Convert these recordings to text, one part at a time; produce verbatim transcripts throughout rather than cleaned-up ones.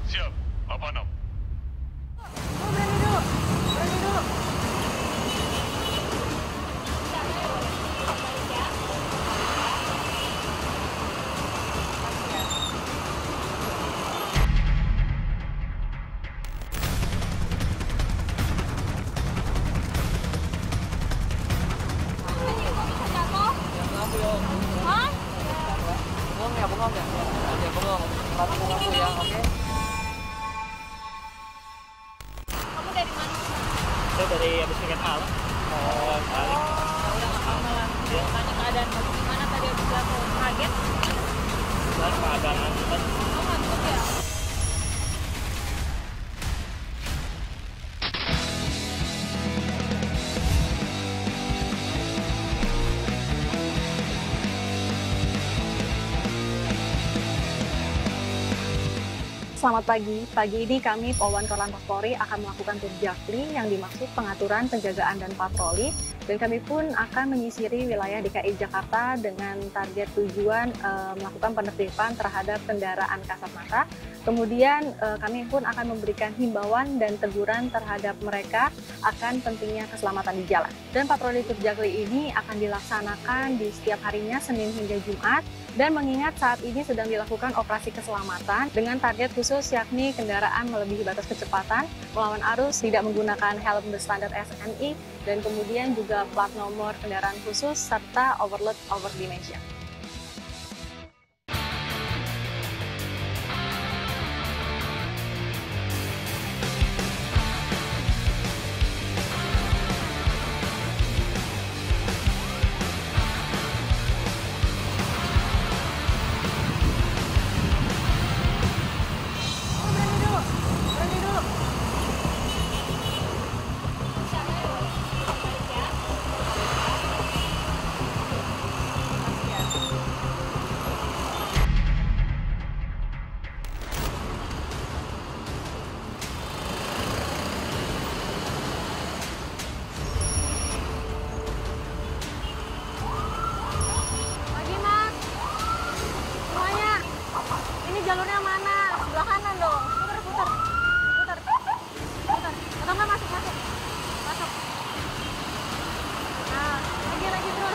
Siap, Papa enam. Oh, berani dulu, berani dulu. Hah? Bengong ya, bengong ya. Oke, bengong. Perhatikan aku ya, oke? Kamu dari mana? Saya dari habis weekend alam. Oh, balik. Ya udah nggak apa-apa lah. Iya. Tanya keadaan kamu gimana tadi habis jatuh? Kaget? Dan keadaan aku kan. Kamu ngantuk ya? Selamat pagi. Pagi ini kami Polwan Korlantas Polri akan melakukan tur jakli yang dimaksud pengaturan penjagaan dan patroli, dan kami pun akan menyisiri wilayah D K I Jakarta dengan target tujuan e, melakukan penertiban terhadap kendaraan kasat mata. Kemudian e, kami pun akan memberikan himbauan dan teguran terhadap mereka akan pentingnya keselamatan di jalan. Dan patroli tur jakli ini akan dilaksanakan di setiap harinya Senin hingga Jumat. Dan mengingat saat ini sedang dilakukan operasi keselamatan dengan target khusus yakni kendaraan melebihi batas kecepatan, melawan arus, tidak menggunakan helm berstandar S N I, dan kemudian juga plat nomor kendaraan khusus serta overload over dimension. Jalurnya mana? Sebelah kanan dong. Putar, putar. Putar. Putar. Atau nggak masuk, masuk. Masuk. Nah, lagi, lagi terus.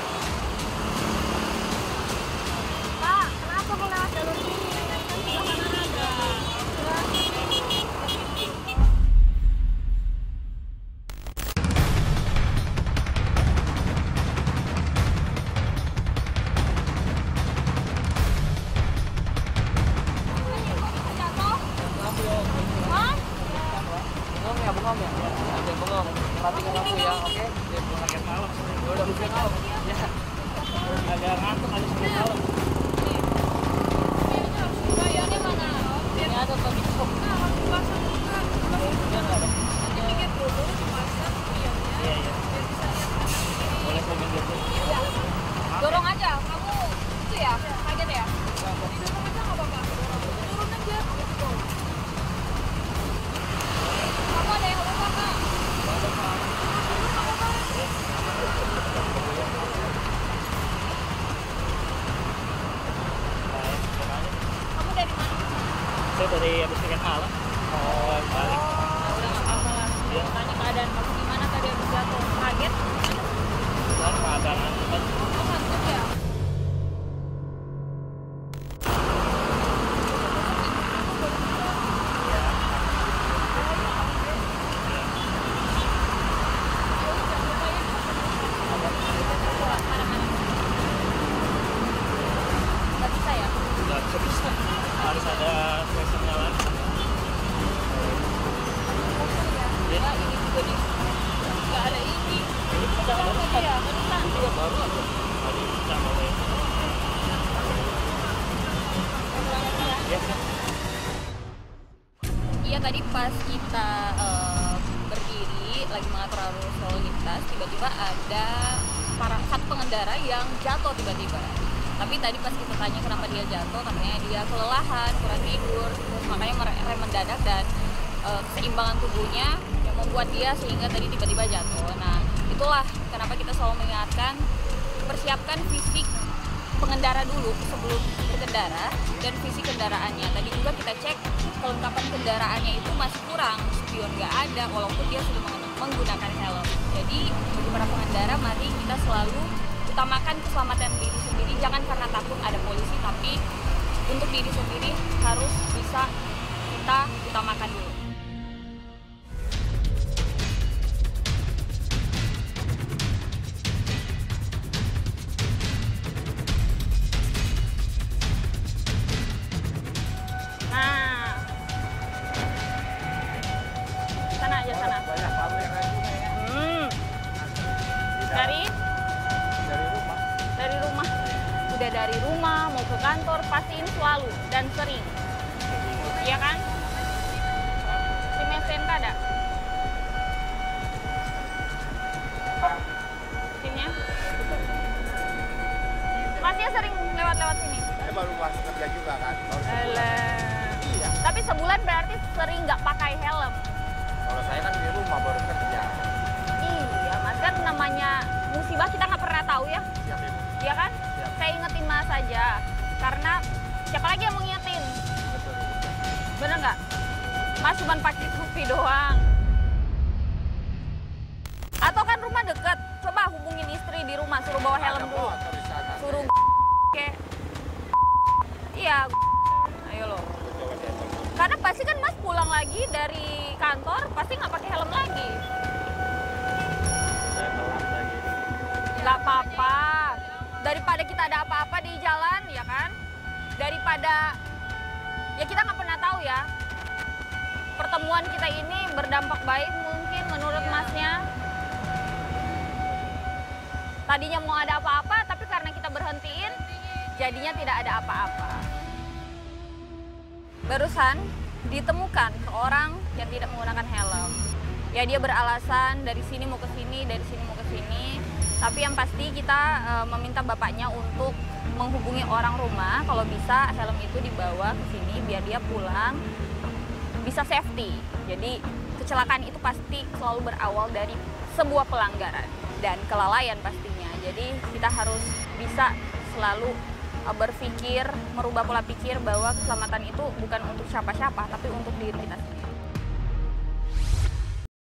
Pak, kenapa kok lewat jalur ini? Kan sebelah kanan ada. Bengong ya, bengong ya. Oke, bengong. Perhatikan aku ya, oke? Dia belum weekend malam. Dia udah weekend malam. Ya. Agak ngantuk aja sebelum malam. Bayarnya mana? Ini ada tuh di shop. Nah, langsung pasang juga. Dia nggak ada. Dipikir dulu, dipasang videonya. Iya, iya. Biar bisa lihat kanan kiri. Boleh komen dulu. Iya. Dorong aja, kamu itu ya, kaget ya? Didorong aja nggak apa-apa. Turun aja. Kamu ada yang lupa nggak? Kamu dari mana? Saya dari habis weekend alam. Oh, balik. Ya udah nggak apa-apa lah. Iya. Tanya keadaan kamu gimana tadi habis jatuh? Kaget? Dan keadaan aku kan. Kamu ngantuk ya? Nggak bisa ya? Nggak bisa bisa. Harus ada sensornya lagi. Nggak, ini juga nih. Nggak ada ini. Ini bisa Jalan baru aja ya, barusan. Ini juga baru aja. Tadi bisa boleh. Ya. Iya, tadi pas kita eh, berdiri lagi mengatur arus lalu lintas, tiba-tiba ada para satu pengendara yang jatuh tiba-tiba. Tapi tadi pas kita tanya kenapa dia jatuh, katanya dia kelelahan, kurang tidur, terus makanya rem mendadak dan eh, keseimbangan tubuhnya yang membuat dia sehingga tadi tiba-tiba jatuh. Nah, itulah kenapa kita selalu mengingatkan persiapkan fisik pengendara dulu sebelum berkendara dan fisik kendaraannya. Tadi juga kita cek kelengkapan kendaraannya itu masih kurang, spion nggak ada walaupun dia sudah meng- menggunakan helm. Jadi bagi para pengendara, mari kita selalu utamakan keselamatan diri sendiri, jangan karena takut ada polisi, tapi untuk diri sendiri harus bisa kita utamakan dulu. Nah, sana aja sana. Banyak pameran juga ya. Hmm. Di dalam- Dari dari rumah. dari rumah, udah dari rumah mau ke kantor pastiin selalu dan sering, iya kan? Si mesin ada? Sinnya? Masnya sering lewat-lewat sini? Saya baru masuk kerja juga kan. Baru sebulan. Alah. Iya. Tapi sebulan berarti sering nggak pakai helm? Kalau saya kan di rumah baru kerja. Iya, mas kan namanya musibah kita nggak pernah tahu ya, Siap ibu. iya kan? Siap. Saya ingetin mas aja, karena siapa lagi yang mau ngingetin? Betul. Bener nggak? Mas cuma pakai topi doang. Atau kan rumah deket, coba hubungin istri di rumah, suruh bawa helm Ada dulu. motor di sana. Suruh kayak, iya, ayo lo. Coba saya coba. Karena pasti kan mas pulang lagi dari kantor, pasti nggak pakai helm lagi. Saya telat lagi. Nggak apa-apa. Daripada kita ada apa-apa di jalan, ya kan? Daripada, ya kita nggak pernah tahu ya. Pertemuan kita ini berdampak baik mungkin menurut masnya. Tadinya mau ada apa-apa, tapi karena kita berhentiin, jadinya tidak ada apa-apa. Barusan ditemukan seorang yang tidak menggunakan helm. Ya dia beralasan dari sini mau ke sini, dari sini mau ke sini. Tapi yang pasti kita e, meminta bapaknya untuk menghubungi orang rumah kalau bisa helm itu dibawa ke sini biar dia pulang bisa safety. Jadi kecelakaan itu pasti selalu berawal dari sebuah pelanggaran dan kelalaian pastinya. Jadi kita harus bisa selalu e, berpikir, merubah pola pikir bahwa keselamatan itu bukan untuk siapa-siapa tapi untuk diri kita sendiri.